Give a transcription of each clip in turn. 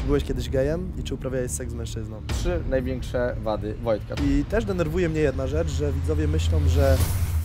byłeś kiedyś gejem i czy uprawiałeś seks z mężczyzną? 3 największe wady Wojtka. I też denerwuje mnie jedna rzecz, że widzowie myślą, że...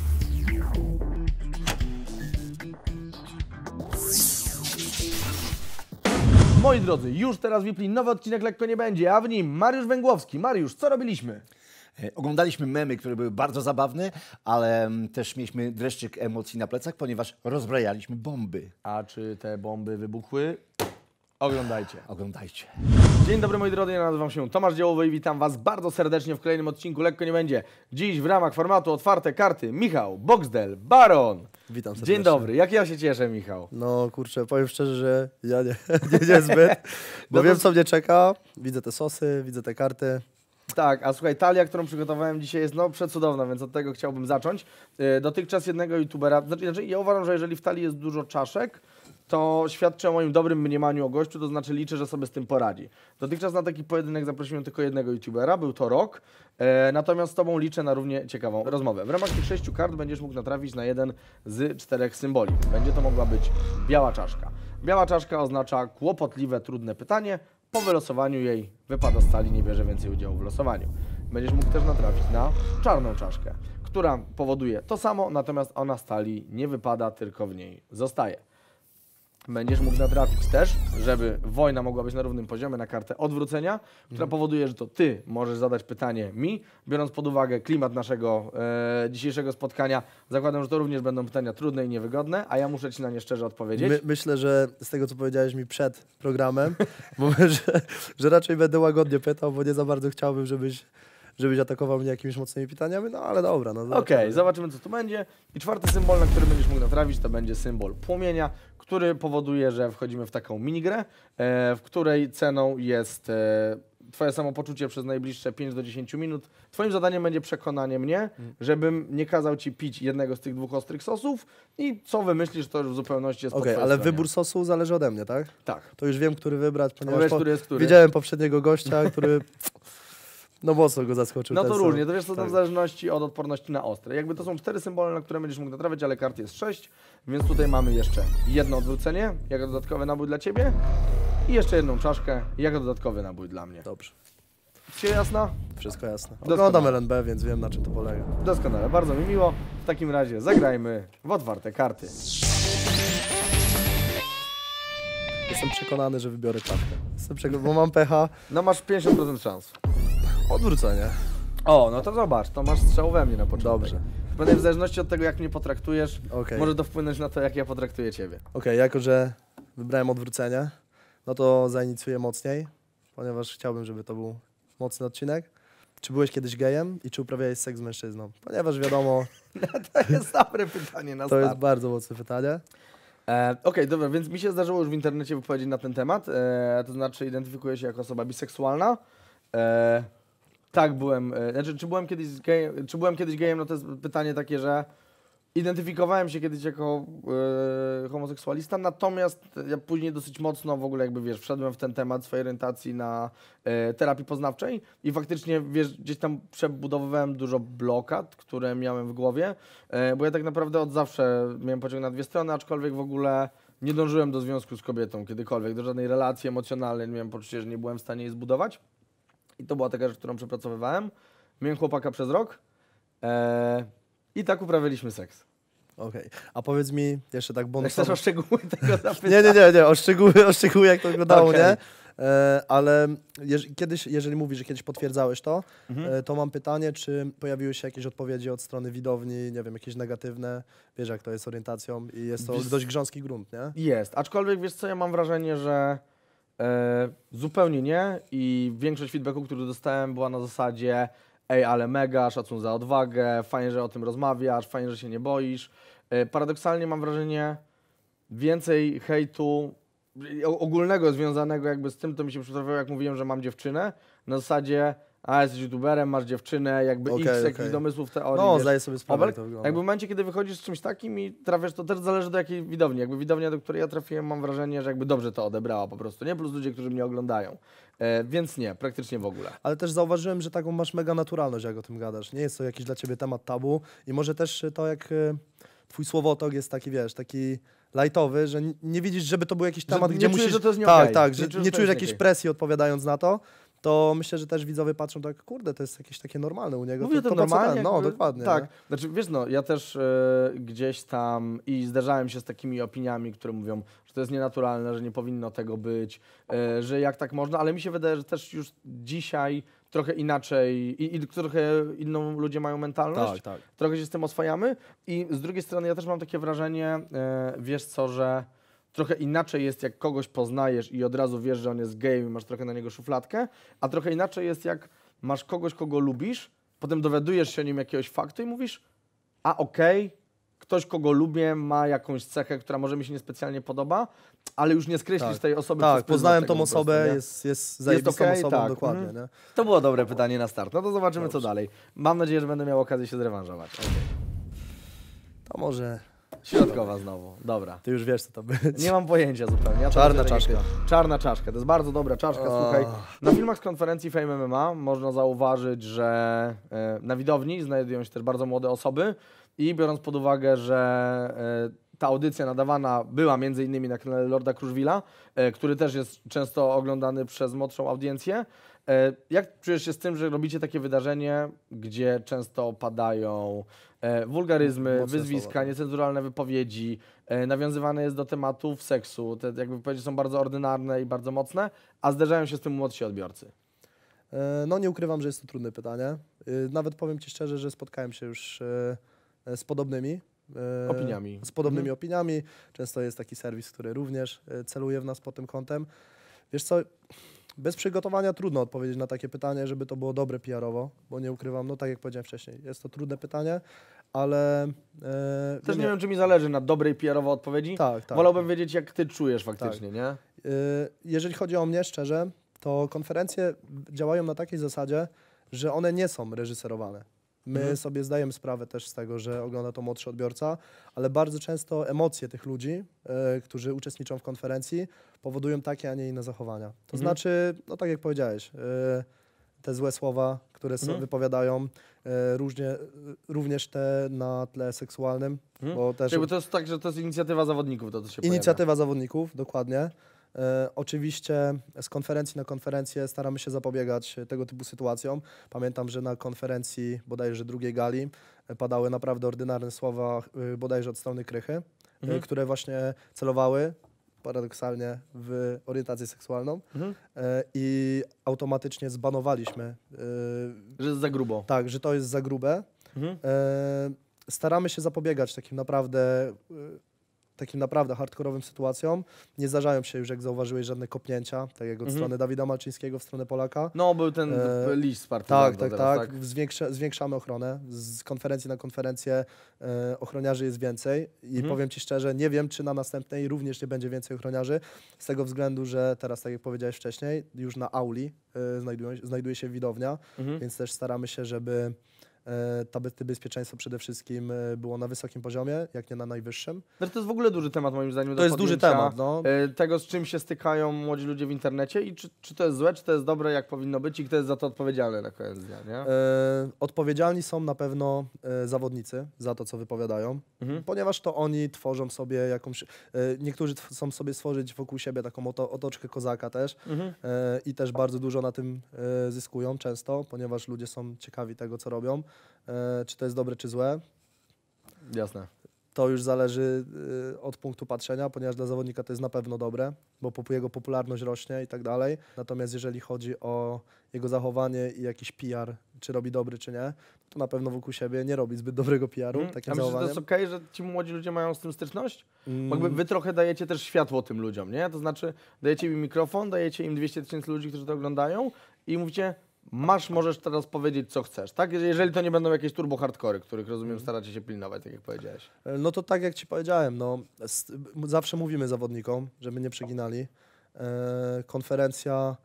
Moi drodzy, już teraz Wipli nowy odcinek Lekko nie będzie, a w nim Mariusz Węgłowski. Mariusz, co robiliśmy? Oglądaliśmy memy, które były bardzo zabawne, ale też mieliśmy dreszczyk emocji na plecach, ponieważ rozbrajaliśmy bomby. A czy te bomby wybuchły? Oglądajcie. Oglądajcie. Dzień dobry moi drodzy, ja nazywam się Tomasz Dziełowy i witam Was bardzo serdecznie w kolejnym odcinku Lekko nie będzie. Dziś w ramach formatu Otwarte Karty Michał Boxdel Baron. Witam serdecznie. Dzień dobry, jak ja się cieszę, Michał. No kurczę, powiem szczerze, że ja niezbyt, bo No wiem to- co mnie czeka, widzę te sosy, widzę te karty. Tak, a słuchaj, talia, którą przygotowałem dzisiaj jest przecudowna, więc od tego chciałbym zacząć. Dotychczas jednego youtubera, znaczy ja uważam, że jeżeli w talii jest dużo czaszek, to świadczy o moim dobrym mniemaniu o gościu, to znaczy liczę, że sobie z tym poradzi. Dotychczas na taki pojedynek zaprosiłem tylko jednego youtubera, był to Rok, natomiast z Tobą liczę na równie ciekawą rozmowę. W ramach tych 6 kart będziesz mógł natrafić na jeden z 4 symboli. Będzie to mogła być biała czaszka. Biała czaszka oznacza kłopotliwe, trudne pytanie. Po wylosowaniu jej wypada z sali, nie bierze więcej udziału w losowaniu. Będziesz mógł też natrafić na czarną czaszkę, która powoduje to samo, natomiast ona z talii nie wypada, tylko w niej zostaje. Będziesz mógł natrafić też, żeby wojna mogła być na równym poziomie, na kartę odwrócenia, która powoduje, że to Ty możesz zadać pytanie mi. Biorąc pod uwagę klimat naszego dzisiejszego spotkania, zakładam, że to również będą pytania trudne i niewygodne, a ja muszę Ci na nie szczerze odpowiedzieć. Myślę, że z tego co powiedziałeś mi przed programem, mówię, że raczej będę łagodnie pytał, bo nie za bardzo chciałbym, żebyś atakował mnie jakimiś mocnymi pytaniami, no ale dobra. No, Okej, zobaczymy co tu będzie. I czwarty symbol, na który będziesz mógł natrafić, to będzie symbol płomienia, który powoduje, że wchodzimy w taką minigrę, w której ceną jest Twoje samopoczucie przez najbliższe 5 do 10 minut. Twoim zadaniem będzie przekonanie mnie, żebym nie kazał Ci pić jednego z tych 2 ostrych sosów i co wymyślisz, to już w zupełności jest po Okej, twojej ale stronie. wybór sosu zależy ode mnie, tak? Tak. To już wiem, który wybrać, ponieważ Wiesz, który jest który? widziałem poprzedniego gościa, który no mocno go zaskoczył. No ten to sos. różnie, to wiesz co, to Tak. w zależności od odporności na ostre. Jakby to są 4 symbole, na które będziesz mógł natrafiać, ale kart jest 6, więc tutaj mamy jeszcze jedno odwrócenie, jako dodatkowy nabój dla Ciebie i jeszcze jedną czaszkę, jako dodatkowy nabój dla mnie. Dobrze, Się jasna? wszystko jasne. Doskonale. Oglądam LNB, więc wiem, na czym to polega. Doskonale, bardzo mi miło. W takim razie zagrajmy w otwarte karty. Jestem przekonany, że wybiorę czapkę. Bo mam pecha. No masz 50% szans. Odwrócenie. O, no to zobacz, to masz strzał we mnie na początek. Dobrze. Będę w zależności od tego, jak mnie potraktujesz, Okej. może to wpłynąć na to, jak ja potraktuję Ciebie. Okej, jako że wybrałem odwrócenie, no to zainicjuję mocniej, ponieważ chciałbym, żeby to był mocny odcinek. Czy byłeś kiedyś gejem i czy uprawiałeś seks z mężczyzną? Ponieważ wiadomo, To jest dobre pytanie na to start. jest bardzo mocne pytanie. Okej, dobra, więc mi się zdarzyło już w internecie wypowiedzieć na ten temat, to znaczy identyfikuję się jako osoba biseksualna. Tak, byłem, znaczy czy byłem kiedyś gejem, no to jest pytanie takie, że identyfikowałem się kiedyś jako homoseksualista, natomiast ja później dosyć mocno w ogóle jakby, wiesz, wszedłem w ten temat swojej orientacji na terapii poznawczej i faktycznie, wiesz, gdzieś tam przebudowywałem dużo blokad, które miałem w głowie, bo ja tak naprawdę od zawsze miałem pociąg na 2 strony, aczkolwiek w ogóle nie dążyłem do związku z kobietą kiedykolwiek, do żadnej relacji emocjonalnej, miałem poczucie, że nie byłem w stanie jej zbudować i to była taka rzecz, którą przepracowywałem. Miałem chłopaka przez rok i tak uprawialiśmy seks. Okej, a powiedz mi jeszcze tak Chcesz bonusowo. o szczegóły tego zapytać? Nie, o szczegóły jak to wyglądało, Okej. nie? Ale jeżeli mówisz, że kiedyś potwierdzałeś to, to mam pytanie, czy pojawiły się jakieś odpowiedzi od strony widowni, nie wiem, jakieś negatywne, wiesz jak to jest orientacją i jest to dość grząski grunt, nie? Jest, aczkolwiek wiesz co, ja mam wrażenie, że zupełnie nie i większość feedbacku, który dostałem, była na zasadzie ej, ale mega, szacun za odwagę, fajnie, że o tym rozmawiasz, fajnie, że się nie boisz. Paradoksalnie mam wrażenie, więcej hejtu ogólnego związanego jakby z tym, to mi się przytrafiało, jak mówiłem, że mam dziewczynę, na zasadzie a jesteś youtuberem, masz dziewczynę, jakby Okej, jakichś domysłów, teorii. No, wiesz, zdaję sobie sprawę, jak obelg. to wygląda. Jakby w momencie, kiedy wychodzisz z czymś takim i trafiasz, to też zależy do jakiej widowni. Jakby widownia, do której ja trafiłem, mam wrażenie, że jakby dobrze to odebrała po prostu, nie? Plus ludzie, którzy mnie oglądają. Więc nie, praktycznie w ogóle. Ale też zauważyłem, że taką masz mega naturalność, jak o tym gadasz. Nie jest to jakiś dla ciebie temat tabu i może też to, jak twój słowotok jest taki, wiesz, taki lightowy, że nie widzisz, żeby to był jakiś Że temat, nie gdzie czujesz, musisz... że to jest nie tak, okej. tak, Nie że czujesz, że nie to czujesz jest nie jakiejś okej. presji odpowiadając na to, to myślę, że też widzowie patrzą tak, kurde, to jest jakieś takie normalne u niego. Mówię to po co normalnie. ten? No, jakby- dokładnie. Tak. nie? Znaczy, wiesz, no, ja też gdzieś tam i zderzałem się z takimi opiniami, które mówią, że to jest nienaturalne, że nie powinno tego być, że jak tak można, ale mi się wydaje, że też już dzisiaj trochę inaczej i trochę inną ludzie mają mentalność. Tak. Trochę się z tym oswajamy i z drugiej strony ja też mam takie wrażenie, wiesz co, że trochę inaczej jest, jak kogoś poznajesz i od razu wiesz, że on jest gejem i masz trochę na niego szufladkę, a trochę inaczej jest, jak masz kogoś, kogo lubisz, potem dowiadujesz się o nim jakiegoś faktu i mówisz, a okej, ktoś, kogo lubię, ma jakąś cechę, która może mi się niespecjalnie podoba, ale już nie skreślisz Tak. tej osoby Tak, przez pryzmat poznałem tego tą po prostu, osobę, nie? jest zajebistą okej, osobą, tak. dokładnie. Mhm. Nie? To było dobre pytanie na start. No to zobaczymy, co Dobrze. dalej. Mam nadzieję, że będę miał okazję się zrewanżować. To może Środkowa znowu. Dobra. ty już wiesz, co to być. Nie mam pojęcia zupełnie. Ja to Czarna myślę, że nie czaszka. ty. Czarna czaszka. To jest bardzo dobra czaszka, słuchaj. Na filmach z konferencji Fame MMA można zauważyć, że na widowni znajdują się też bardzo młode osoby i biorąc pod uwagę, że ta audycja nadawana była między innymi na kanale Lorda Kruszwila, który też jest często oglądany przez młodszą audiencję. Jak czujesz się z tym, że robicie takie wydarzenie, gdzie często padają wulgaryzmy, Mocne wyzwiska, słowa, tak. niecenzuralne wypowiedzi, nawiązywane jest do tematów seksu, te jakby wypowiedzi są bardzo ordynarne i bardzo mocne, a zderzają się z tym młodsi odbiorcy. No nie ukrywam, że jest to trudne pytanie. Nawet powiem Ci szczerze, że spotkałem się już z podobnymi Opiniami. Z podobnymi opiniami. Często jest taki serwis, który również celuje w nas pod tym kątem. Wiesz co, bez przygotowania trudno odpowiedzieć na takie pytanie, żeby to było dobre PR-owo, bo nie ukrywam, no tak jak powiedziałem wcześniej, jest to trudne pytanie, ale... Też nie wiem, czy mi zależy na dobrej PR-owo odpowiedzi. Tak. Wolałbym wiedzieć, jak ty czujesz faktycznie, nie? Jeżeli chodzi o mnie, szczerze, to konferencje działają na takiej zasadzie, że one nie są reżyserowane. My sobie zdajemy sprawę też z tego, że ogląda to młodszy odbiorca, ale bardzo często emocje tych ludzi, którzy uczestniczą w konferencji, powodują takie, a nie inne zachowania. To znaczy, no tak jak powiedziałeś, te złe słowa, które wypowiadają, również te na tle seksualnym, bo też... Bo to jest tak, że to jest inicjatywa zawodników, to się Inicjatywa zawodników, dokładnie. Oczywiście z konferencji na konferencję staramy się zapobiegać tego typu sytuacjom. Pamiętam, że na konferencji bodajże drugiej gali padały naprawdę ordynarne słowa bodajże od strony Krychy, które właśnie celowały paradoksalnie w orientację seksualną i automatycznie zbanowaliśmy. Że jest za grubo. Tak, że to jest za grube. Staramy się zapobiegać takim naprawdę hardkorowym sytuacjom. Nie zdarzają się już, jak zauważyłeś, żadne kopnięcia, tak jak od strony Dawida Malczyńskiego w stronę Polaka. No, był ten list z partyzanta Tak. teraz, Zwiększamy ochronę. Z konferencji na konferencję ochroniarzy jest więcej i powiem Ci szczerze, nie wiem, czy na następnej również nie będzie więcej ochroniarzy, z tego względu, że teraz, tak jak powiedziałeś wcześniej, już na auli znajduje się widownia, więc też staramy się, żeby to bezpieczeństwo przede wszystkim było na wysokim poziomie, jak nie na najwyższym. To jest w ogóle duży temat moim zdaniem. To jest duży temat, no. Tego, z czym się stykają młodzi ludzie w internecie i czy to jest złe, czy to jest dobre, jak powinno być i kto jest za to odpowiedzialny na koniec dnia, nie? Odpowiedzialni są na pewno zawodnicy za to, co wypowiadają, ponieważ to oni tworzą sobie jakąś... niektórzy chcą sobie stworzyć wokół siebie taką otoczkę kozaka też i też bardzo dużo na tym zyskują często, ponieważ ludzie są ciekawi tego, co robią. Czy to jest dobre, czy złe? Jasne. To już zależy od punktu patrzenia, ponieważ dla zawodnika to jest na pewno dobre, bo jego popularność rośnie i tak dalej. Natomiast jeżeli chodzi o jego zachowanie i jakiś PR, czy robi dobry, czy nie, to na pewno wokół siebie nie robi zbyt dobrego PR-u. A myślisz, że to jest okej, że ci młodzi ludzie mają z tym styczność? Bo jakby wy trochę dajecie też światło tym ludziom, nie? To znaczy dajecie im mikrofon, dajecie im 200 000 ludzi, którzy to oglądają i mówicie, możesz teraz powiedzieć, co chcesz, tak? Jeżeli to nie będą jakieś turbo hardkory, których rozumiem staracie się pilnować, tak jak powiedziałeś. No to tak jak Ci powiedziałem, no, zawsze mówimy zawodnikom, żeby nie przeginali. Konferencja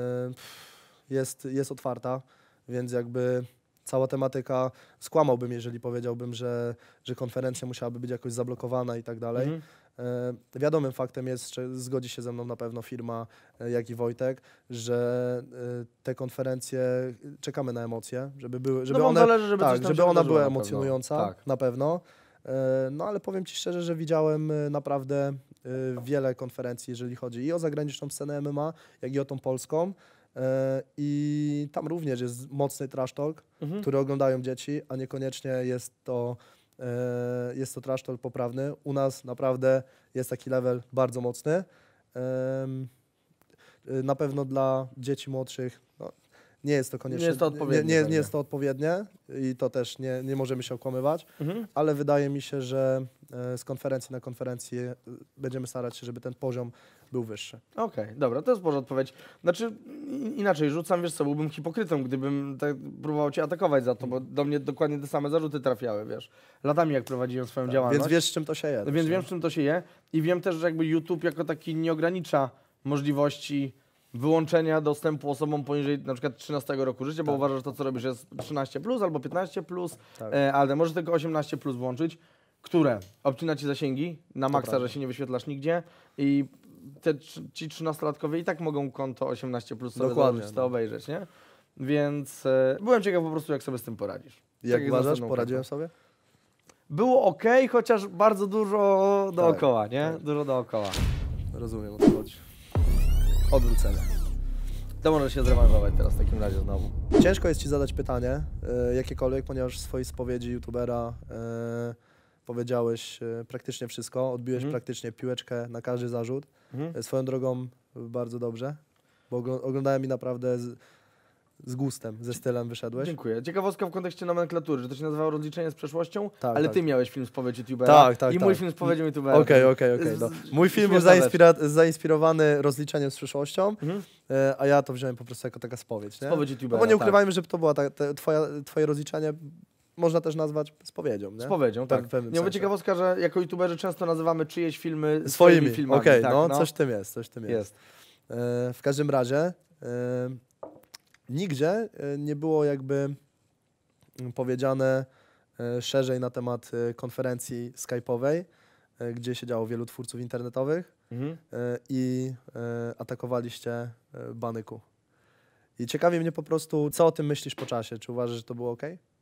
jest otwarta, więc jakby cała tematyka, skłamałbym, jeżeli powiedziałbym, że konferencja musiałaby być jakoś zablokowana i tak dalej. Wiadomym faktem jest, że zgodzi się ze mną na pewno firma, jak i Wojtek, że te konferencje, czekamy na emocje, żeby były, żeby wam one, zależy, żeby coś tam żeby się ona wydarzyło była na pewno. emocjonująca, Tak. na pewno. No ale powiem Ci szczerze, że widziałem naprawdę wiele konferencji, jeżeli chodzi i o zagraniczną scenę MMA, jak i o tą polską. I tam również jest mocny trash talk, który oglądają dzieci, a niekoniecznie jest to trash talk poprawny. U nas naprawdę jest taki level bardzo mocny. Na pewno dla dzieci młodszych nie jest to koniecznie, Nie jest to odpowiednie. nie jest to odpowiednie i to też nie możemy się okłamywać, ale wydaje mi się, że z konferencji na konferencję będziemy starać się, żeby ten poziom był wyższy. Okej, dobra, to jest może odpowiedź. Znaczy, inaczej rzucam, wiesz co, byłbym hipokrytą, gdybym tak próbował cię atakować za to, bo do mnie dokładnie te same zarzuty trafiały, wiesz. Latami jak prowadziłem swoją działalność. Więc wiesz, z czym to się je. Więc wiem, z czym to się je i wiem też, że jakby YouTube jako taki nie ogranicza możliwości wyłączenia dostępu osobom poniżej na przykład 13 roku życia, bo uważasz, że to, co robisz, jest 13+ albo 15+, ale możesz tylko 18+ włączyć, które obcina ci zasięgi na maksa, że się nie wyświetlasz nigdzie i ci 13-latkowie i tak mogą konto 18+ sobie założyć, to obejrzeć, nie? Więc byłem ciekaw po prostu, jak sobie z tym poradzisz. Jak uważasz, poradziłem sobie? Było ok, chociaż bardzo dużo dookoła, nie? Dużo dookoła. Rozumiem, o co chodzi. Odwrócenie. To może się zrewanżować teraz w takim razie znowu. Ciężko jest Ci zadać pytanie, jakiekolwiek, ponieważ w swojej spowiedzi youtubera powiedziałeś praktycznie wszystko, odbiłeś praktycznie piłeczkę na każdy zarzut. Swoją drogą bardzo dobrze, bo oglądałem i naprawdę z gustem, ze stylem wyszedłeś. Dziękuję. Ciekawostka w kontekście nomenklatury, że to się nazywało rozliczenie z przeszłością, tak, ale tak. Ty miałeś film Spowiedź youtubera tak, i mój film Spowiedzią youtubera. Okej. No. Mój film był zainspirowany rozliczeniem z przeszłością, a ja to wziąłem po prostu jako taka spowiedź. Nie? Spowiedź youtubera, No bo nie ukrywajmy, że to była twoje rozliczenie, można też nazwać spowiedzią. Nie? Spowiedzią, tak. Nie mówię, ciekawostka, że jako youtuberzy często nazywamy czyjeś filmy swoimi filmami. Okej, tak, no coś w tym jest. W każdym razie nigdzie nie było jakby powiedziane szerzej na temat konferencji skype'owej, gdzie siedziało wielu twórców internetowych i atakowaliście Banyku. I ciekawi mnie po prostu, co o tym myślisz po czasie? Czy uważasz, że to było ok?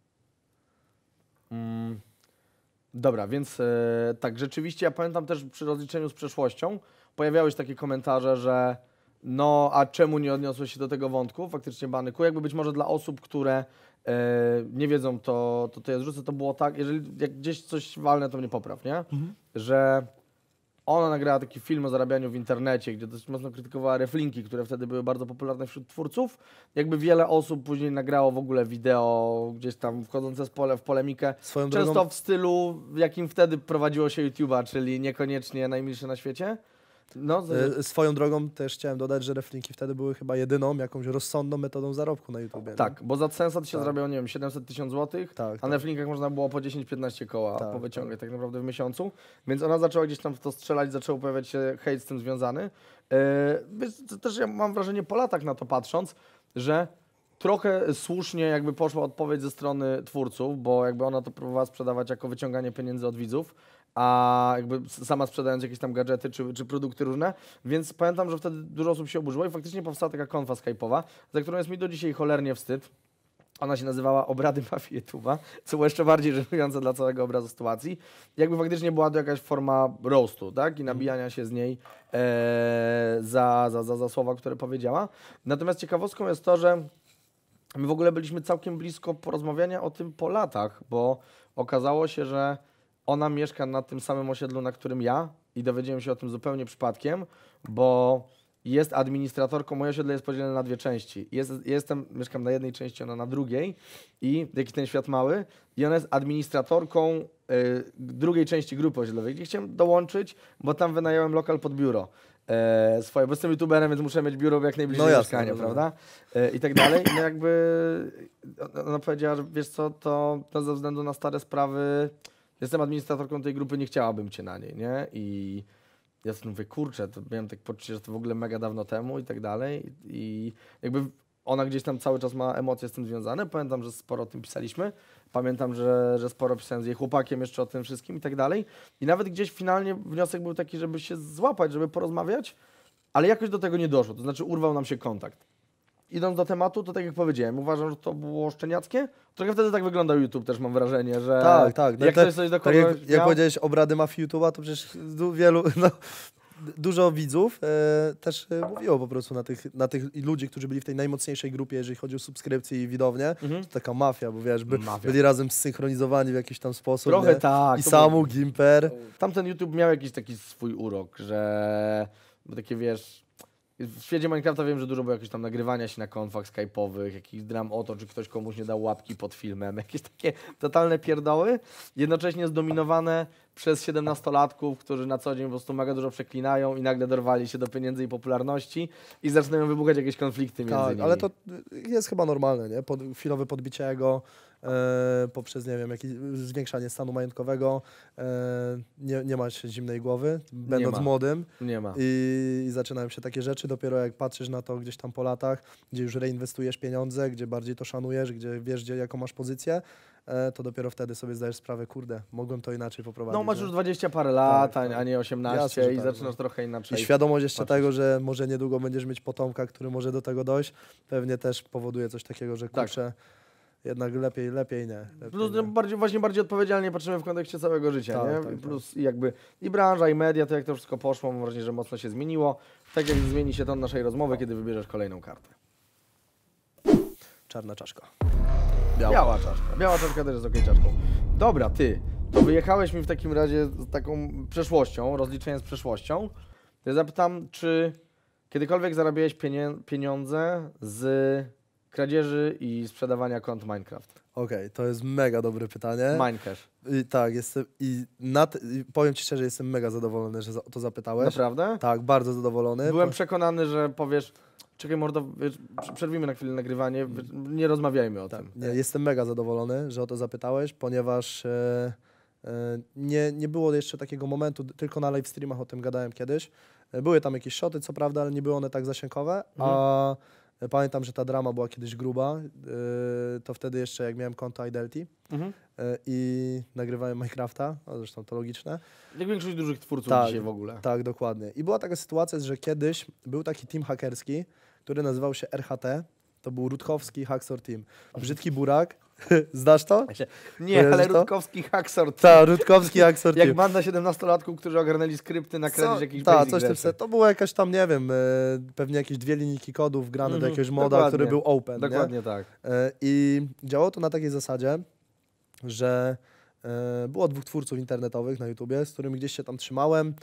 Dobra, więc tak, rzeczywiście ja pamiętam też przy rozliczeniu z przeszłością pojawiały się takie komentarze, że no, a czemu nie odniosłeś się do tego wątku, faktycznie Banyku? Jakby być może dla osób, które nie wiedzą, to ja zrzucę, to było tak, jak gdzieś coś walne, to mnie popraw, nie? Że ona nagrała taki film o zarabianiu w internecie, gdzie dość mocno krytykowała reflinki, które wtedy były bardzo popularne wśród twórców. Jakby wiele osób później nagrało w ogóle wideo gdzieś tam wchodzące w polemikę. Często w stylu, jakim wtedy prowadziło się YouTube'a, czyli niekoniecznie najmilsze na świecie. No, swoją drogą też chciałem dodać, że reflinki wtedy były chyba jedyną jakąś rozsądną metodą zarobku na YouTubie. Tak, bo za AdSense'a to się zarabiało, nie wiem, 700 000 złotych, a na reflinkach można było po 10-15 koła powyciągać tak naprawdę w miesiącu. Więc ona zaczęła gdzieś tam w to strzelać, zaczął pojawiać się hejt z tym związany. Też ja mam wrażenie po latach na to patrząc, że trochę słusznie jakby poszła odpowiedź ze strony twórców, bo jakby ona to próbowała sprzedawać jako wyciąganie pieniędzy od widzów, a jakby sama sprzedając jakieś tam gadżety czy produkty różne, więc pamiętam, że wtedy dużo osób się oburzyło i faktycznie powstała taka konfa skype'owa, za którą jest mi do dzisiaj cholernie wstyd. Ona się nazywała Obrady Mafii YouTube'a, co było jeszcze bardziej żenujące dla całego obrazu sytuacji. Jakby faktycznie była to jakaś forma roastu, tak? I nabijania się z niej za słowa, które powiedziała. Natomiast ciekawostką jest to, że my w ogóle byliśmy całkiem blisko porozmawiania o tym po latach, bo okazało się, że ona mieszka na tym samym osiedlu, na którym ja i dowiedziałem się o tym zupełnie przypadkiem, bo jest administratorką, moje osiedle jest podzielone na dwie części. Mieszkam na jednej części, ona na drugiej i jaki ten świat mały i ona jest administratorką drugiej części grupy osiedlowej, gdzie chciałem dołączyć, bo tam wynająłem lokal pod biuro. Bo jestem youtuberem, więc muszę mieć biuro jak najbliżej mieszkania, prawda? I tak dalej. No jakby ona powiedziała, że wiesz co, to ze względu na stare sprawy jestem administratorką tej grupy, nie chciałabym cię na niej, nie? I ja sobie mówię, kurczę, to miałem tak poczucie, że to w ogóle mega dawno temu i tak dalej. I jakby ona gdzieś tam cały czas ma emocje z tym związane. Pamiętam, że sporo o tym pisaliśmy. Pamiętam, że sporo pisałem z jej chłopakiem jeszcze o tym wszystkim i tak dalej. I nawet gdzieś finalnie wniosek był taki, żeby się złapać, żeby porozmawiać, ale jakoś do tego nie doszło. To znaczy urwał nam się kontakt. idąc do tematu, to tak jak powiedziałem, uważam, że to było szczeniackie. Trochę wtedy tak wyglądał YouTube też, mam wrażenie, że Tak. No jak ktoś coś do tak kogoś jak miał, powiedziałeś obrady mafii YouTube'a, to przecież dużo widzów też mówiło po prostu na tych ludzi, którzy byli w tej najmocniejszej grupie, jeżeli chodzi o subskrypcje i widownię. To taka mafia, bo wiesz, byli razem zsynchronizowani w jakiś tam sposób. trochę nie? tak. I to Samu, Gimper. Tamten YouTube miał jakiś taki swój urok, że bo takie wiesz, w świecie Minecrafta wiem, że dużo było jakieś tam nagrywania się na konfach skype'owych, jakichś dram o to, czy ktoś komuś nie dał łapki pod filmem, jakieś takie totalne pierdoły, jednocześnie zdominowane przez 17-latków, którzy na co dzień po prostu mega dużo przeklinają i nagle dorwali się do pieniędzy i popularności i zaczynają wybuchać jakieś konflikty między nimi. Ale to jest chyba normalne, nie? Chwilowe podbicie ego poprzez, nie wiem, jakieś zwiększanie stanu majątkowego. Nie ma się zimnej głowy, będąc młodym. Nie ma. I zaczynają się takie rzeczy. Dopiero jak patrzysz na to gdzieś tam po latach, gdzie już reinwestujesz pieniądze, gdzie bardziej to szanujesz, gdzie wiesz, jaką masz pozycję, to dopiero wtedy sobie zdajesz sprawę, kurde, mogłem to inaczej poprowadzić. No masz już 20 parę lat, Tak. a nie 18 Jasne, i tak, zaczynasz trochę inaczej. I świadomość jeszcze patrzeć. tego, że może niedługo będziesz mieć potomka, który może do tego dojść, pewnie też powoduje coś takiego, że Tak. kurczę, jednak lepiej nie. Lepiej Plus nie. bardziej odpowiedzialnie patrzymy w kontekście całego życia, Tak, nie? tak, Plus i jakby i branża, i media, to jak to wszystko poszło, mam wrażenie, że mocno się zmieniło. Tak jak zmieni się ton naszej rozmowy, kiedy wybierzesz kolejną kartę. Czarna czaszka. Biała czaszka. Biała czaszka też jest okej czaszką. Dobra, ty, to wyjechałeś mi w takim razie z taką przeszłością, rozliczeniem z przeszłością. Ja zapytam, czy kiedykolwiek zarabiałeś pieniądze z kradzieży i sprzedawania kont Minecraft? Okej, to jest mega dobre pytanie. Minecash. Tak, jestem i powiem ci szczerze, jestem mega zadowolony, że o to zapytałeś. Naprawdę? Tak, bardzo zadowolony. Byłem przekonany, że powiesz, czekaj mordo, wiesz, przerwijmy na chwilę nagrywanie, nie rozmawiajmy o tym. Nie, jestem mega zadowolony, że o to zapytałeś, ponieważ nie było jeszcze takiego momentu, tylko na live streamach o tym gadałem kiedyś. Były tam jakieś shoty, co prawda, ale nie były one tak zasięgowe, a pamiętam, że ta drama była kiedyś gruba, to wtedy jeszcze jak miałem konto Idelty i nagrywałem Minecrafta, a zresztą to logiczne. Jak większość dużych twórców Tak, dzisiaj w ogóle. Tak, dokładnie. I była taka sytuacja, że kiedyś był taki team hakerski, który nazywał się RHT, to był Rutkowski Hacksaw Team. Brzydki burak, znasz to? Nie, Kojarzysz ale to? Rutkowski Hacksaw. Tak, Rutkowski Hacksaw Team. Jak banda 17-latków, którzy ogarnęli skrypty na kradzież jakichś Tak, basic coś w tym rzeczy. stylu. To było jakaś tam, nie wiem, pewnie jakieś 2 linijki kodów wgrane do jakiegoś moda, dokładnie. który był open. Dokładnie Nie? tak. I działało to na takiej zasadzie, że było 2 twórców internetowych na YouTubie, z którymi gdzieś się tam trzymałem.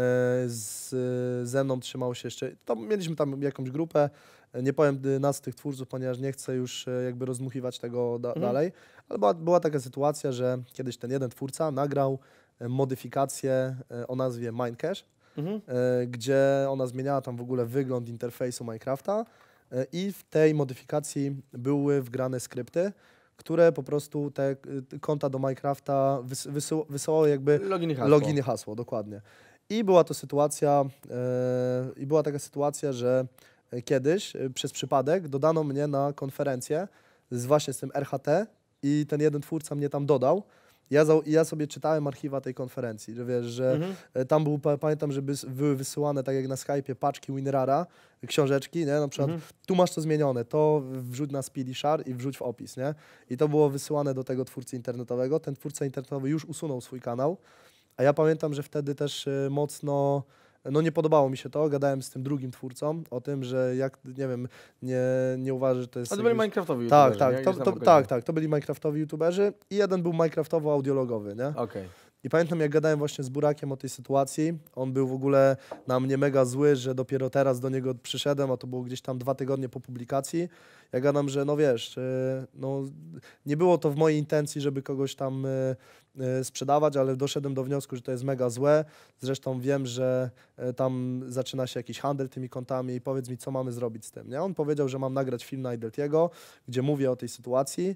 Ze mną trzymał się jeszcze, mieliśmy tam jakąś grupę, nie powiem nazw tych twórców, ponieważ nie chcę już jakby rozdmuchiwać tego dalej, ale była taka sytuacja, że kiedyś ten jeden twórca nagrał modyfikację o nazwie Minecash, gdzie ona zmieniała tam w ogóle wygląd interfejsu Minecrafta i w tej modyfikacji były wgrane skrypty, które po prostu te konta do Minecrafta wysyłały jakby login i hasło, dokładnie. I była to sytuacja, była taka sytuacja, że kiedyś przez przypadek dodano mnie na konferencję właśnie z tym RHT i ten jeden twórca mnie tam dodał. Ja sobie czytałem archiwa tej konferencji, że wiesz, że tam pamiętam, że były wysyłane, tak jak na Skype'ie, paczki WinRara, książeczki, nie? Na przykład tu masz to zmienione, to wrzuć na Speedy Shard i wrzuć w opis, nie? I to było wysyłane do tego twórcy internetowego. Ten twórca internetowy już usunął swój kanał, a ja pamiętam, że wtedy też mocno nie podobało mi się to, gadałem z tym drugim twórcą o tym, że jak, nie wiem, nie uważam, że to jest... A to byli Minecraftowi tak, youtuberzy, tak, to byli Minecraftowi youtuberzy i jeden był Minecraftowo-audiologowy, nie? Okej. I pamiętam, jak gadałem właśnie z Burakiem o tej sytuacji, on był w ogóle na mnie mega zły, że dopiero teraz do niego przyszedłem, a to było gdzieś tam 2 tygodnie po publikacji. Ja gadam, że no wiesz, nie było to w mojej intencji, żeby kogoś tam sprzedawać, ale doszedłem do wniosku, że to jest mega złe. Zresztą wiem, że tam zaczyna się jakiś handel tymi kontami i powiedz mi, co mamy zrobić z tym, nie? On powiedział, że mam nagrać film na Ideltiego, gdzie mówię o tej sytuacji.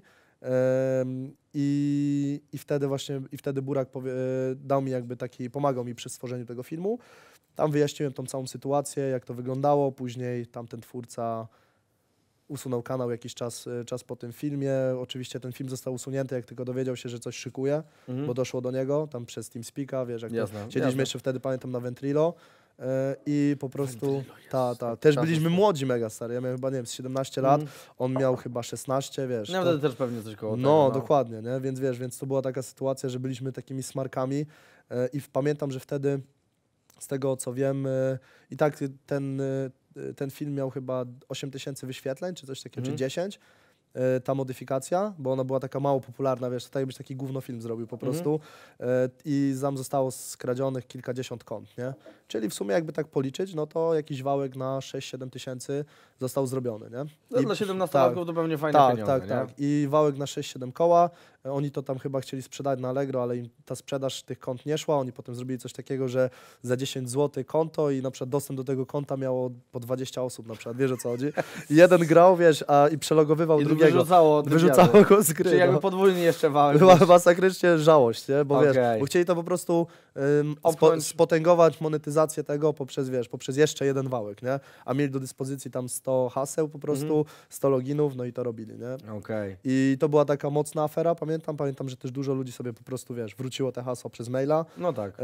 I wtedy Burak dał mi jakby pomagał mi przy stworzeniu tego filmu. Tam wyjaśniłem tą całą sytuację, jak to wyglądało. Później tamten twórca usunął kanał jakiś czas po tym filmie. Oczywiście ten film został usunięty, jak tylko dowiedział się, że coś szykuje, bo doszło do niego tam przez TeamSpeaka, wiesz, jak Jasne, siedzieliśmy jasne. jeszcze wtedy, pamiętam, na Ventrilo. I po prostu, też byliśmy młodzi mega stary, ja miałem chyba, nie wiem, z 17 lat, on miał chyba 16, wiesz. No wtedy też pewnie coś koło tego. No, dokładnie, nie? Więc wiesz, więc to była taka sytuacja, że byliśmy takimi smarkami i pamiętam, że wtedy, z tego co wiem, i tak ten film miał chyba 8000 wyświetleń, czy coś takiego, czy 10. Ta modyfikacja, bo ona była taka mało popularna, wiesz, to tak jakbyś taki gówno film zrobił po prostu i tam zostało skradzionych kilkadziesiąt kont, nie? Czyli w sumie jakby tak policzyć, no to jakiś wałek na 6-7 tysięcy został zrobiony, nie? No, dla 17-latków to pewnie fajne pieniądze, tak. I wałek na 6-7 koła, oni to tam chyba chcieli sprzedać na Allegro, ale im ta sprzedaż tych kont nie szła, oni potem zrobili coś takiego, że za 10 zł konto i na przykład dostęp do tego konta miało po 20 osób na przykład, wiesz o co chodzi? I jeden grał, wiesz, i przelogowywał drugiego. Wyrzucało go z gry. Czyli jakby podwójnie jeszcze wałek. Była masakrycznie żałość, nie? Bo wiesz, bo chcieli to po prostu spotęgować monetyzację tego poprzez jeszcze jeden wałek, nie? A mieli do dyspozycji tam 100 haseł po prostu, 100 loginów, no i to robili, nie? I to była taka mocna afera, pamiętam, że też dużo ludzi sobie po prostu, wiesz, wróciło te hasła przez maila. No tak.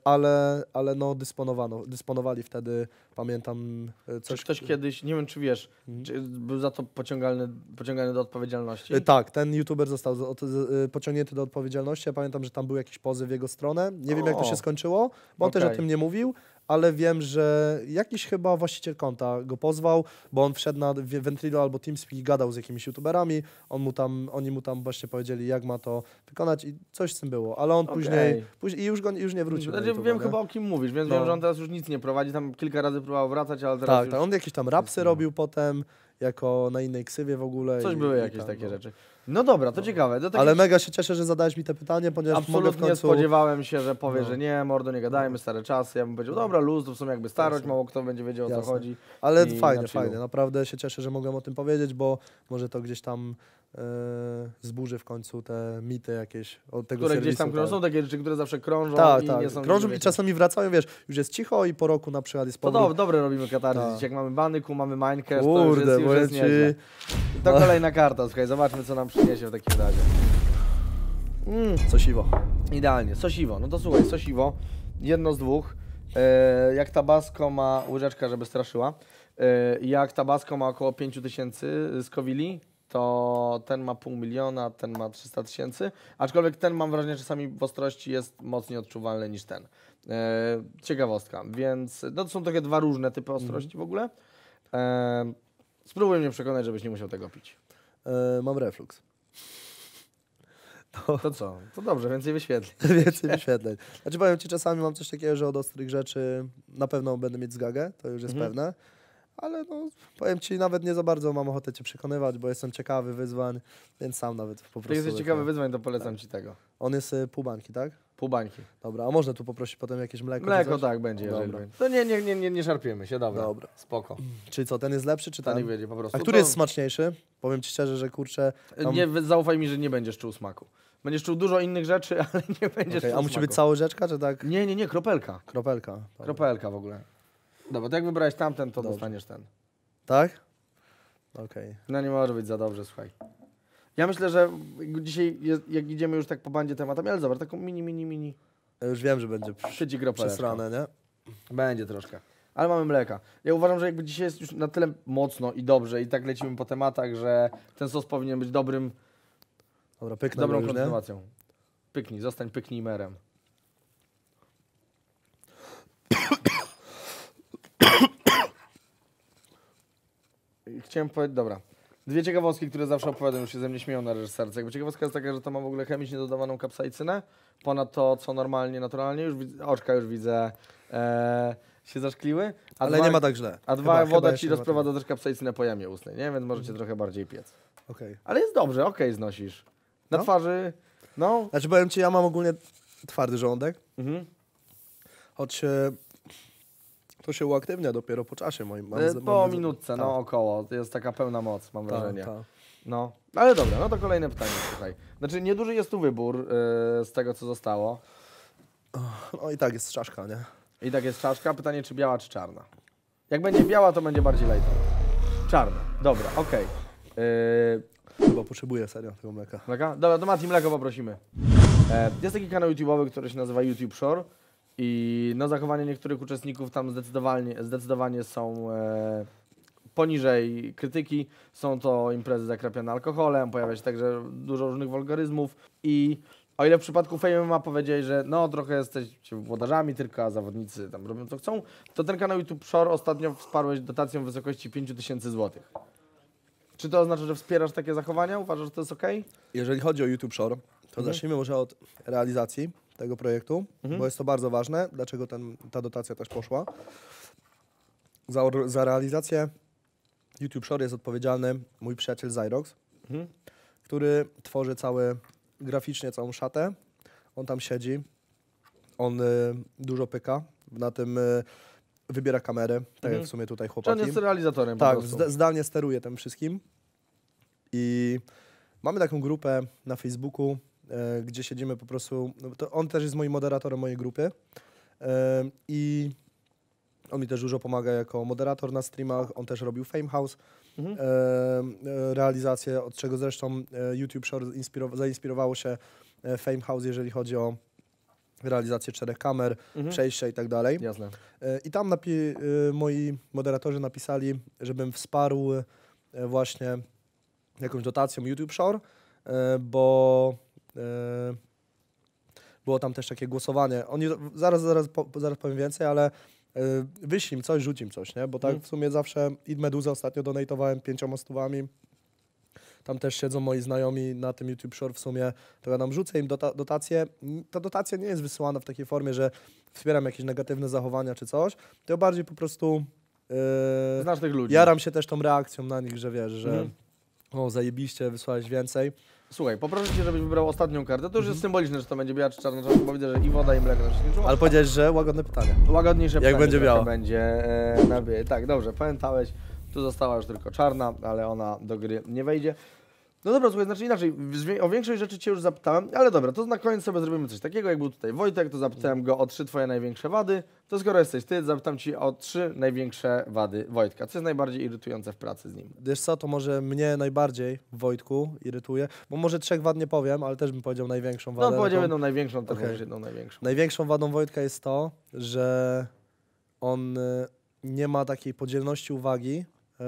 Ale no dysponowali wtedy, pamiętam coś. Czy ktoś kiedyś, nie wiem czy wiesz, czy był za to pociągany do odpowiedzialności? Tak, ten youtuber został pociągnięty do odpowiedzialności. Ja pamiętam, że tam był jakiś pozew w jego stronę. Nie wiem jak to się skończyło, bo on też o tym nie mówił, ale wiem, że jakiś chyba właściciel konta go pozwał, bo on wszedł na Ventrilo albo TeamSpeak i gadał z jakimiś youtuberami, oni mu tam właśnie powiedzieli, jak ma to wykonać i coś z tym było, ale on później i już nie wrócił. Znaczy, wiem chyba o kim mówisz, więc wiem, że on teraz już nic nie prowadzi, tam kilka razy próbował wracać, ale teraz tak, on jakieś tam rapsy robił potem, jako na innej ksywie w ogóle. Coś były jakieś takie rzeczy. No dobra, to ciekawe. Ale mega się cieszę, że zadałeś mi te pytanie, ponieważ absolutnie mogę w końcu... spodziewałem się, że powie, że nie, mordo, nie gadajmy, stare czasy. Ja bym powiedział, dobra, luz, to w sumie jakby starość, mało kto będzie wiedział, o co chodzi. Ale fajnie, naprawdę się cieszę, że mogłem o tym powiedzieć, bo może to gdzieś tam zburzy w końcu te mity jakieś od tego które serwisu. Gdzieś tam krążą, są takie rzeczy, które zawsze krążą i nie są... Krążą i czasami wracają, wiesz, już jest cicho i po roku na przykład jest powrót. To dobre robimy katarzys. Jak mamy Banyku, mamy Minecraft, kurde, to już jest nieźle. To kolejna karta, słuchaj, zobaczmy co nam przyniesie w takim razie. Sosiwo. Idealnie, sosiwo. No to słuchaj, sosiwo, jedno z dwóch. Jak Tabasco ma, łyżeczka, żeby straszyła, jak Tabasco ma około 5000 skowili, to ten ma 500 000, ten ma 300 000, aczkolwiek ten mam wrażenie, że czasami w ostrości jest mocniej odczuwalny niż ten. Ciekawostka, więc no to są takie dwa różne typy ostrości w ogóle. Spróbuj mnie przekonać, żebyś nie musiał tego pić. Mam reflux. To co? To dobrze, więcej wyświetleń. Więcej wyświetleń. Znaczy powiem Ci, czasami mam coś takiego, że od ostrych rzeczy na pewno będę mieć zgagę, to już jest pewne. Ale no, powiem Ci, nawet nie za bardzo mam ochotę Cię przekonywać, bo jestem ciekawy wyzwań, więc sam nawet po prostu... Jak jesteś ciekawy wyzwań, to polecam Ci tego. On jest pół bańki, tak? Pół bańki. Dobra, a można tu poprosić potem jakieś mleko? Mleko tak będzie, jeżeli będzie. To nie szarpiemy się, dobra. Spoko. Czyli co, ten jest lepszy, czy ten? Ten będzie po prostu. A który jest smaczniejszy? Powiem Ci szczerze, że kurczę... Tam... Nie, zaufaj mi, że nie będziesz czuł smaku. Będziesz czuł dużo innych rzeczy, ale nie będziesz czuł A musi smaku. być cała łyżeczka, czy tak? Nie, kropelka. Kropelka. Dobra. Kropelka w ogóle. Dobra, to jak wybrałeś tamten, to dostaniesz ten. Tak? Okej. No nie może być za dobrze, słuchaj. Ja myślę, że dzisiaj, jak idziemy już tak po bandzie tematami, ale zobacz, taką mini. Ja już wiem, że będzie przesrane, nie? Będzie troszkę. Ale mamy mleka. Ja uważam, że jakby dzisiaj jest już na tyle mocno i dobrze i tak lecimy po tematach, że ten sos powinien być dobrą kontynuacją. Pyknij, zostań pyknimerem. Chciałem powiedzieć, dobra. Dwie ciekawostki, które zawsze opowiadam, już się ze mnie śmieją na reżyserce. Jakby ciekawostka jest taka, że to ma w ogóle chemicznie dodawaną kapsaicynę, ponad to, co naturalnie, już oczka już widzę, się zaszkliły. Ale nie ma tak źle. A woda ci rozprowadza też kapsaicynę po jamie ustnej, nie? Więc możecie trochę bardziej piec. Ale jest dobrze, znosisz. Na twarzy, no. Znaczy powiem Ci, ja mam ogólnie twardy żołądek, choć to się uaktywnia dopiero po czasie moim. Po minutce, no około. To jest taka pełna moc, mam wrażenie. No, ale dobra, no to kolejne pytanie, słuchaj. Znaczy nieduży jest tu wybór z tego, co zostało. No i tak jest czaszka, nie? I tak jest czaszka. Pytanie, czy biała, czy czarna? Jak będzie biała, to będzie bardziej lightowa. Czarna, dobra, okej. Chyba potrzebuję serio tego mleka. Mleka? Dobra, to Mati, mleko poprosimy. Jest taki kanał YouTube'owy, który się nazywa YouTube Shore I no, zachowania niektórych uczestników tam zdecydowanie są poniżej krytyki. Są to imprezy zakrapiane alkoholem, pojawia się także dużo różnych wulgaryzmów i o ile w przypadku Fame MMA powiedzieli, że no trochę jesteście włodarzami tylko, a zawodnicy tam robią co chcą, to ten kanał YouTube Shore ostatnio wsparłeś dotacją w wysokości 5000 zł. Czy to oznacza, że wspierasz takie zachowania? Uważasz, że to jest ok? Jeżeli chodzi o YouTube Shore, to zacznijmy może od realizacji tego projektu, bo jest to bardzo ważne. Dlaczego ta dotacja też poszła? Za realizację YouTube Shore jest odpowiedzialny mój przyjaciel Zyrox, który tworzy graficznie całą szatę. On tam siedzi, on dużo pyka, na tym wybiera kamery, tak jak w sumie tutaj Czy chłopaki. on jest realizatorem Tak, po prostu? zdalnie steruje tym wszystkim. I mamy taką grupę na Facebooku, gdzie siedzimy po prostu, to on też jest moim moderatorem mojej grupy i on mi też dużo pomaga jako moderator na streamach, on też robił Fame House realizację, od czego zresztą YouTube Shore zainspirowało się Fame House, jeżeli chodzi o realizację 4 kamer, przejścia i tak dalej. Jasne. I tam moi moderatorzy napisali, żebym wsparł właśnie jakąś dotacją YouTube Shore, bo było tam też takie głosowanie. Oni zaraz powiem więcej, ale wyślij im coś, rzuć im coś, nie? Bo tak w sumie zawsze i Meduzę ostatnio donatowałem 5 stówami. Tam też siedzą moi znajomi na tym YouTube Shore w sumie, to ja tam rzucę im dotację. Ta dotacja nie jest wysyłana w takiej formie, że wspieram jakieś negatywne zachowania czy coś, to bardziej po prostu Znasz tych ludzi. jaram się też tą reakcją na nich, że wiesz, że o zajebiście, wysłałeś więcej. Słuchaj, poproszę cię, żebyś wybrał ostatnią kartę. To już jest symboliczne, że to będzie biała czy czarna, bo widzę, że i woda, i mleko się skończyło. Ale powiedziałeś, że łagodne pytanie. Łagodniejsze Jak pytanie będzie trochę biała? będzie tak, dobrze, pamiętałeś. Tu została już tylko czarna, ale ona do gry nie wejdzie. No dobra, słuchaj, znaczy inaczej, o większość rzeczy cię już zapytałem, ale dobra, to na koniec sobie zrobimy coś takiego, jak był tutaj Wojtek, to zapytałem go o 3 twoje największe wady, to skoro jesteś ty, zapytam ci o 3 największe wady Wojtka. Co jest najbardziej irytujące w pracy z nim? Wiesz co, to może mnie najbardziej w Wojtku irytuje, bo może 3 wad nie powiem, ale też bym powiedział największą wadę. No powiedział taką. jedną największą, to Okej. okay. jedną największą. Największą wadą Wojtka jest to, że on nie ma takiej podzielności uwagi,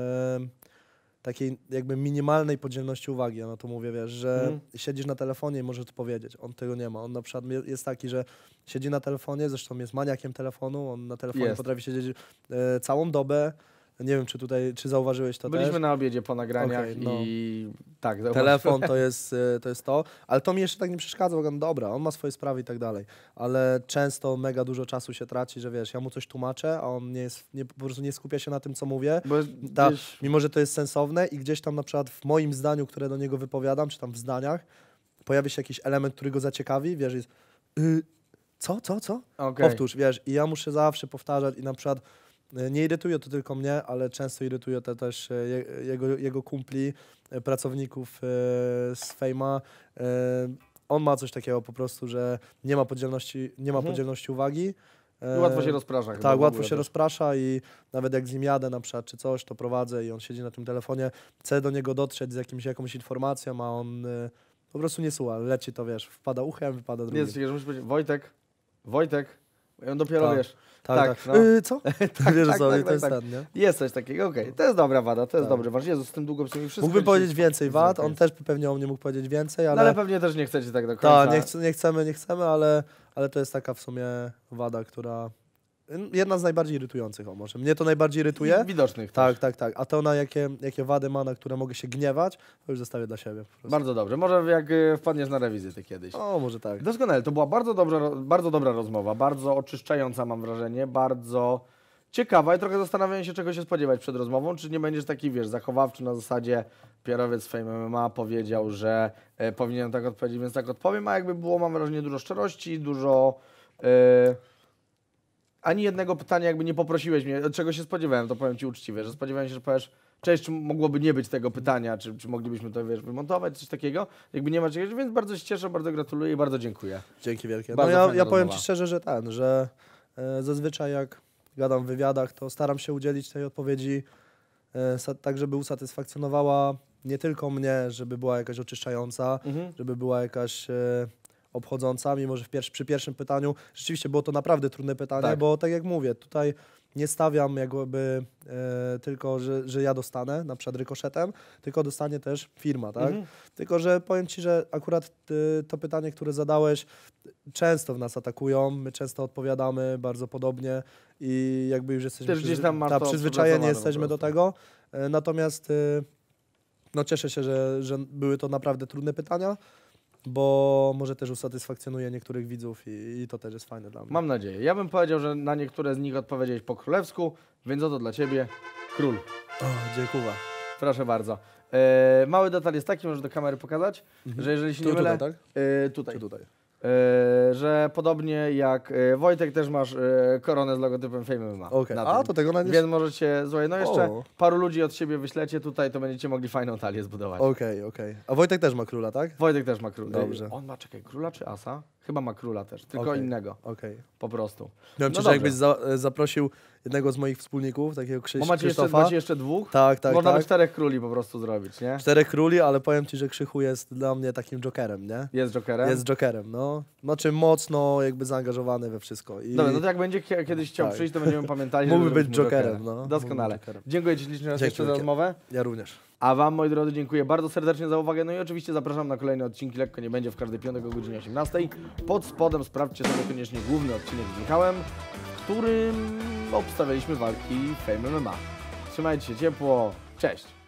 takiej jakby minimalnej podzielności uwagi, ja na to mówię, wiesz, że siedzisz na telefonie i możesz to powiedzieć. On tego nie ma. On na przykład jest taki, że siedzi na telefonie, zresztą jest maniakiem telefonu, on na telefonie Jest. potrafi siedzieć całą dobę. Nie wiem, czy zauważyłeś to Byliśmy też. na obiedzie po nagraniach Okej, no. i tak. Telefon to jest to, ale to mi jeszcze tak nie przeszkadza, bo dobra, on ma swoje sprawy i tak dalej, ale często mega dużo czasu się traci, że wiesz, ja mu coś tłumaczę, a on po prostu nie skupia się na tym, co mówię, Bo gdzieś... mimo że to jest sensowne i gdzieś tam na przykład w moim zdaniu, które do niego wypowiadam, czy tam w zdaniach, pojawi się jakiś element, który go zaciekawi, wiesz, jest co? Okay. Powtórz, wiesz, i ja muszę zawsze powtarzać i na przykład nie irytuje to tylko mnie, ale często irytuje to też jego kumpli, pracowników z Fejma. On ma coś takiego po prostu, że nie ma podzielności uwagi. I łatwo się rozprasza. chyba Tak, w łatwo ogóle się też. rozprasza i nawet jak z nim jadę na przykład czy coś, to prowadzę i on siedzi na tym telefonie, chcę do niego dotrzeć z jakąś informacją, a on po prostu nie słucha, leci to, wiesz, wpada uchem, wypada Nie drugim. jest takiego, że musisz powiedzieć Wojtek, i on dopiero Tak. wiesz. Tak. no. Co? Wiesz tak, co, tak, i to jest tak. ten, nie? Jest coś takiego, okej. To jest dobra wada, to jest Tak. dobry wasz. Jezus, z tym długopsem i wszystko. Mógłbym dzisiaj- powiedzieć więcej wad, on Okej. też pewnie o mnie mógł powiedzieć więcej, No ale... ale pewnie też nie chcecie tak do końca. Tak, nie chcemy, ale to jest taka w sumie wada, która... Jedna z najbardziej irytujących, o może. Mnie to najbardziej irytuje. Widocznych Tak, też. tak. A to na jakie wady ma, na które mogę się gniewać, to już zostawię dla siebie po prostu. Bardzo dobrze. Może jak wpadniesz na rewizyty kiedyś. O, może tak. Doskonale. To była bardzo dobra rozmowa, bardzo oczyszczająca mam wrażenie, bardzo ciekawa i trochę zastanawiam się, czego się spodziewać przed rozmową. Czy nie będziesz taki, wiesz, zachowawczy na zasadzie pierowiec Fame MMA powiedział, że powinienem tak odpowiedzieć, więc tak odpowiem, a jakby było, mam wrażenie, dużo szczerości, dużo... ani jednego pytania jakby nie poprosiłeś mnie, czego się spodziewałem, to powiem ci uczciwie, że spodziewałem się, że powiesz, cześć, czy mogłoby nie być tego pytania, czy moglibyśmy to, wiesz, wymontować, coś takiego. Jakby nie ma czegoś, więc bardzo się cieszę, bardzo gratuluję i bardzo dziękuję. Dzięki wielkie. No Bardzo ja fajna powiem rozmowa. Ci szczerze, że zazwyczaj jak gadam w wywiadach, to staram się udzielić tej odpowiedzi tak, żeby usatysfakcjonowała nie tylko mnie, żeby była jakaś oczyszczająca, żeby była jakaś obchodząca, mimo że przy pierwszym pytaniu rzeczywiście było to naprawdę trudne pytanie, Tak. bo tak jak mówię, tutaj nie stawiam jakby tylko, że ja dostanę, na przykład rykoszetem, tylko dostanie też firma, tak? Tylko, że powiem Ci, że akurat to pytanie, które zadałeś, często w nas atakują, my często odpowiadamy bardzo podobnie i jakby już jesteśmy Też gdzieś tam masz to przyzwyczajeni odwrócone jesteśmy po do prostu. tego. Natomiast no cieszę się, że były to naprawdę trudne pytania, bo może też usatysfakcjonuje niektórych widzów i to też jest fajne dla mnie. Mam nadzieję. Ja bym powiedział, że na niektóre z nich odpowiedziałeś po królewsku, więc oto dla ciebie król. O, dziękuję. Proszę bardzo. Mały detal jest taki, możesz do kamery pokazać, że jeżeli się nie Tutaj, mylę, tak? tutaj, Czy tutaj? że podobnie jak Wojtek też masz koronę z logotypem Fame MMA. Okej. na A, tym. to tego na nie... Więc możecie, słuchaj, no jeszcze O. paru ludzi od siebie wyślecie tutaj, to będziecie mogli fajną talię zbudować. Okej. A Wojtek też ma króla, tak? Wojtek też ma króla. Dobrze. On ma, czekaj, króla czy asa? Chyba ma króla też, tylko Okej. innego, Okej. po prostu. Miałem No ci, że jakbyś dobrze. zaprosił jednego z moich wspólników, takiego Bo macie Krzysztofa. jeszcze dwóch? Tak. Można by 4 króli po prostu zrobić, nie? 4 króli, ale powiem Ci, że Krzychu jest dla mnie takim jokerem, nie? Jest Jokerem? Jest jokerem, no. Znaczy mocno jakby zaangażowany we wszystko. I Dobra, no to jak będzie kiedyś chciał Tak. przyjść, to będziemy pamiętali, Mógłby żeby być zrobić mu jokerem, Jokera. no. Doskonale. Mógłby być jokerem. Dziękuję Ci licznie raz Dzięki jeszcze za wielkie. rozmowę. Ja również. A Wam, moi drodzy, dziękuję bardzo serdecznie za uwagę. No i oczywiście zapraszam na kolejne odcinki. Lekko nie będzie w każdy piątek o godzinie 18. Pod spodem sprawdźcie sobie koniecznie główny odcinek z Michałem, w którym obstawialiśmy walki Fame MMA. Trzymajcie się ciepło. Cześć!